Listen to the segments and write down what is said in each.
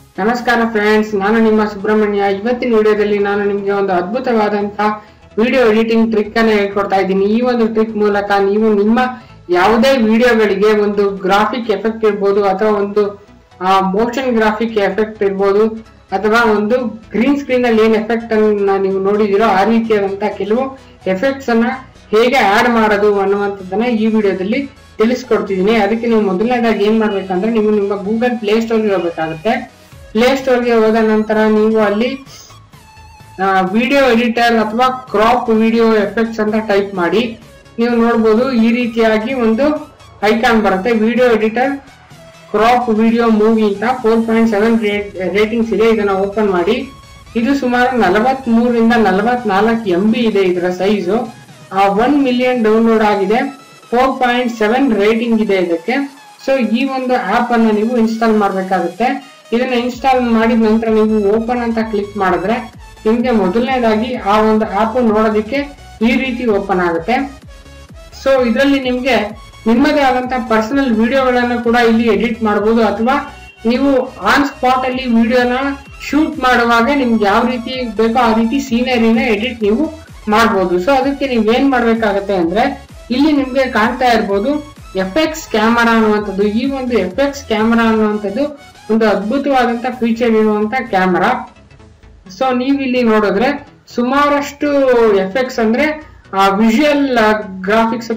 ನಮಸ್ಕಾರ ಫ್ರೆಂಡ್ಸ್, ನಾನು ನಿಮ್ಮ ಸುಬ್ರಹ್ಮಣ್ಯ. ಇವತ್ತಿನ ವಿಡಿಯೋದಲ್ಲಿ ನಾನು ನಿಮಗೆ ಒಂದು ಅದ್ಭುತವಾದಂತಹ ವಿಡಿಯೋ ಎಡಿಟಿಂಗ್ ಟ್ರಿಕ್ ಅನ್ನು ಹೇಳ್ಕೊಡ್ತಾ ಇದ್ದೀನಿ. ಈ ಒಂದು ಟ್ರಿಕ್ ಮೂಲಕ ನೀವು ನಿಮ್ಮ ಯಾವುದೇ ವಿಡಿಯೋಗಳಿಗೆ ಒಂದು ಗ್ರಾಫಿಕ್ ಎಫೆಕ್ಟ್ ಇರ್ಬೋದು, ಅಥವಾ ಒಂದು ಮೋಷನ್ ಗ್ರಾಫಿಕ್ ಎಫೆಕ್ಟ್ ಇರ್ಬೋದು, ಅಥವಾ ಒಂದು ಗ್ರೀನ್ ಸ್ಕ್ರೀನ್ ಅಲ್ಲಿ ಏನ್ ಎಫೆಕ್ಟ್ ಅನ್ನ ನೀವು ನೋಡಿದಿರೋ ಆ ರೀತಿಯಾದಂತಹ ಕೆಲವು ಎಫೆಕ್ಟ್ಸ್ ಅನ್ನ ಹೇಗೆ ಆಡ್ ಮಾಡೋದು ಅನ್ನುವಂಥದ್ದನ್ನ ಈ ವಿಡಿಯೋದಲ್ಲಿ ತಿಳಿಸ್ಕೊಡ್ತಿದ್ದೀನಿ. ಅದಕ್ಕೆ ನೀವು ಮೊದಲನೇದಾಗಿ ಏನ್ ಮಾಡ್ಬೇಕಂದ್ರೆ, ನೀವು ನಿಮ್ಮ ಗೂಗಲ್ ಪ್ಲೇ ಸ್ಟೋರ್ಗೆ ಹೋಗ್ಬೇಕಾಗುತ್ತೆ. ಪ್ಲೇ ಸ್ಟೋರ್ಗೆ ಹೋದ ನಂತರ ನೀವು ಅಲ್ಲಿ ವಿಡಿಯೋ ಎಡಿಟರ್ ಅಥವಾ ಕ್ರಾಪ್ ವಿಡಿಯೋ ಎಫೆಕ್ಟ್ಸ್ ಅಂತ ಟೈಪ್ ಮಾಡಿ. ನೀವು ನೋಡ್ಬೋದು ಈ ರೀತಿಯಾಗಿ ಒಂದು ಐಕಾನ್ ಬರುತ್ತೆ, video editor crop video movie ಅಂತ 4.7 ರೇಟಿಂಗ್ಸ್ ಇದೆ. ಇದನ್ನ ಓಪನ್ ಮಾಡಿ. ಇದು ಸುಮಾರು 43 ರಿಂದ 44 MB ಇದೆ. ಇದರ ಸೈಜು 1 ಮಿಲಿಯನ್ ಡೌನ್ಲೋಡ್ ಆಗಿದೆ. 4.7 ರೇಟಿಂಗ್ ಇದೆ ಇದಕ್ಕೆ. ಸೊ ಈ ಒಂದು ಆಪ್ ಅನ್ನ ನೀವು ಇನ್ಸ್ಟಾಲ್ ಮಾಡಬೇಕಾಗುತ್ತೆ. ಇದನ್ನ ಇನ್ಸ್ಟಾಲ್ ಮಾಡಿದ ನಂತರ ನೀವು ಓಪನ್ ಅಂತ ಕ್ಲಿಕ್ ಮಾಡಿದ್ರೆ ನಿಮ್ಗೆ ಮೊದಲನೇದಾಗಿ ಆ ಒಂದು ಆಪ್ ನೋಡೋದಕ್ಕೆ ಈ ರೀತಿ ಓಪನ್ ಆಗುತ್ತೆ. ಸೊ ಇದರಲ್ಲಿ ನಿಮ್ಗೆ ನಿಮ್ಮದೇ ಆದಂತಹ ಪರ್ಸನಲ್ ವಿಡಿಯೋಗಳನ್ನು ಕೂಡ ಇಲ್ಲಿ ಎಡಿಟ್ ಮಾಡಬಹುದು, ಅಥವಾ ನೀವು ಆನ್ ಸ್ಪಾಟ್ ಅಲ್ಲಿ ವಿಡಿಯೋನ ಶೂಟ್ ಮಾಡುವಾಗ ನಿಮ್ಗೆ ಯಾವ ರೀತಿ ಬೇಕೋ ಆ ರೀತಿ ಸೀನರಿನ ಎಡಿಟ್ ನೀವು ಮಾಡಬಹುದು. ಸೊ ಅದಕ್ಕೆ ನೀವೇನ್ ಮಾಡ್ಬೇಕಾಗತ್ತೆ ಅಂದ್ರೆ, ಇಲ್ಲಿ ನಿಮ್ಗೆ ಕಾಣ್ತಾ ಇರ್ಬೋದು ಎಫೆಕ್ಟ್ಸ್ ಕ್ಯಾಮರಾ ಅನ್ನುವಂಥದ್ದು. ಈ ಒಂದು ಎಫೆಕ್ಟ್ಸ್ ಕ್ಯಾಮರಾ ಅನ್ನುವಂಥದ್ದು ಒಂದು ಅದ್ಭುತವಾದಂತ ಫೀಚರ್ ಇರುವಂತ ಕ್ಯಾಮರಾ. ಸೊ ನೀವು ಇಲ್ಲಿ ನೋಡಿದ್ರೆ ಸುಮಾರಷ್ಟು ಎಫೆಕ್ಟ್ಸ್ ಅಂದ್ರೆ ವಿಜುವಲ್ ಗ್ರಾಫಿಕ್ಸ್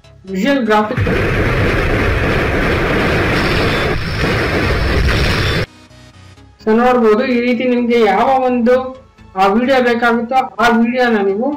ಸೊ ನೋಡ್ಬೋದು ಈ ರೀತಿ ನಿಮ್ಗೆ ಯಾವ ಒಂದು ವಿಡಿಯೋ ಬೇಕಾಗುತ್ತೋ ಆ ವಿಡಿಯೋನ ನೀವು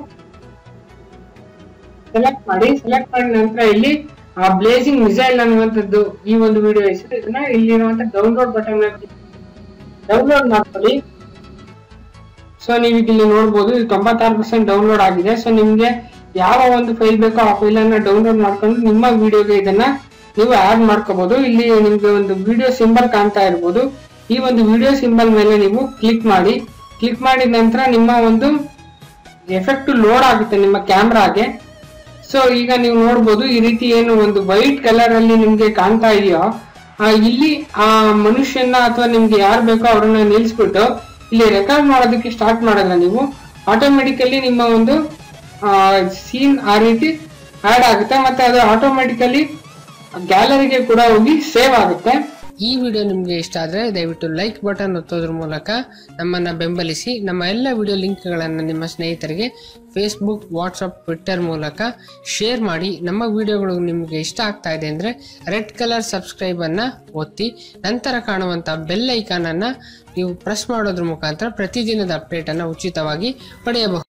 ಸೆಲೆಕ್ಟ್ ಮಾಡಿ ನಂತರ ಇಲ್ಲಿ ಬ್ಲೇಸಿಂಗ್ ಮಿಸೈಲ್ ಅನ್ನುವಂಥದ್ದು ಈ ಒಂದು ವಿಡಿಯೋ ಹೆಸರು. ಇದನ್ನ ಇಲ್ಲಿರುವಂತ ಡೌನ್ಲೋಡ್ ಬಟನ್ ಡೌನ್ಲೋಡ್ ಮಾಡ್ಕೊಳ್ಳಿ. ಸೊ ನೀವು ಇಲ್ಲಿ ನೋಡ್ಬೋದು ಇದು 96% ಡೌನ್ಲೋಡ್ ಆಗಿದೆ. ಸೊ ನಿಮ್ಗೆ ಯಾವ ಒಂದು ಫೈಲ್ ಬೇಕೋ ಆ ಫೈಲ್ ಅನ್ನ ಡೌನ್ಲೋಡ್ ಮಾಡ್ಕೊಂಡು ನಿಮ್ಮ ವಿಡಿಯೋಗೆ ಇದನ್ನ ನೀವು ಆಡ್ ಮಾಡ್ಕೋಬಹುದು. ಇಲ್ಲಿ ನಿಮ್ಗೆ ಒಂದು ವಿಡಿಯೋ ಸಿಂಬಲ್ ಕಾಣ್ತಾ ಇರ್ಬೋದು. ಈ ಒಂದು ವಿಡಿಯೋ ಸಿಂಬಲ್ ಮೇಲೆ ನೀವು ಕ್ಲಿಕ್ ಮಾಡಿದ ನಂತರ ನಿಮ್ಮ ಒಂದು ಎಫೆಕ್ಟ್ ಲೋಡ್ ಆಗುತ್ತೆ ನಿಮ್ಮ ಕ್ಯಾಮ್ರಾಗೆ. ಸೊ ಈಗ ನೀವು ನೋಡ್ಬೋದು ಈ ರೀತಿ ಏನು ಒಂದು ವೈಟ್ ಕಲರ್ ಅಲ್ಲಿ ನಿಮ್ಗೆ ಕಾಣ್ತಾ ಇದೆಯೋ, ಇಲ್ಲಿ ಆ ಮನುಷ್ಯನ ಅಥವಾ ನಿಮ್ಗೆ ಯಾರು ಬೇಕೋ ಅವ್ರನ್ನ ನಿಲ್ಸ್ಬಿಟ್ಟು ಇಲ್ಲಿ ರೆಕಾರ್ಡ್ ಮಾಡೋದಕ್ಕೆ ಸ್ಟಾರ್ಟ್ ಮಾಡಿದ್ರೆ ನೀವು ಆಟೋಮೆಟಿಕಲಿ ನಿಮ್ಮ ಒಂದು ಸೀನ್ ಆ ರೀತಿ ಆಡ್ ಆಗುತ್ತೆ, ಮತ್ತೆ ಅದು ಆಟೋಮೆಟಿಕಲಿ ಗ್ಯಾಲರಿಗೆ ಕೂಡ ಹೋಗಿ ಸೇವ್ ಆಗುತ್ತೆ. ಈ ವಿಡಿಯೋ ನಿಮಗೆ ಇಷ್ಟ ಆದರೆ ದಯವಿಟ್ಟು ಲೈಕ್ ಬಟನ್ ಒತ್ತೋದ್ರ ಮೂಲಕ ನಮ್ಮನ್ನು ಬೆಂಬಲಿಸಿ. ನಮ್ಮ ಎಲ್ಲ ವಿಡಿಯೋ ಲಿಂಕ್ಗಳನ್ನು ನಿಮ್ಮ ಸ್ನೇಹಿತರಿಗೆ ಫೇಸ್ಬುಕ್, ವಾಟ್ಸಪ್, ಟ್ವಿಟ್ಟರ್ ಮೂಲಕ ಶೇರ್ ಮಾಡಿ. ನಮ್ಮ ವಿಡಿಯೋಗಳು ನಿಮಗೆ ಇಷ್ಟ ಆಗ್ತಾ ಇದೆ ಅಂದರೆ ರೆಡ್ ಕಲರ್ ಸಬ್ಸ್ಕ್ರೈಬನ್ನು ಒತ್ತಿ ನಂತರ ಕಾಣುವಂಥ ಬೆಲ್ ಐಕಾನನ್ನು ನೀವು ಪ್ರೆಸ್ ಮಾಡೋದ್ರ ಮುಖಾಂತರ ಪ್ರತಿದಿನದ ಅಪ್ಡೇಟನ್ನು ಉಚಿತವಾಗಿ ಪಡೆಯಬಹುದು.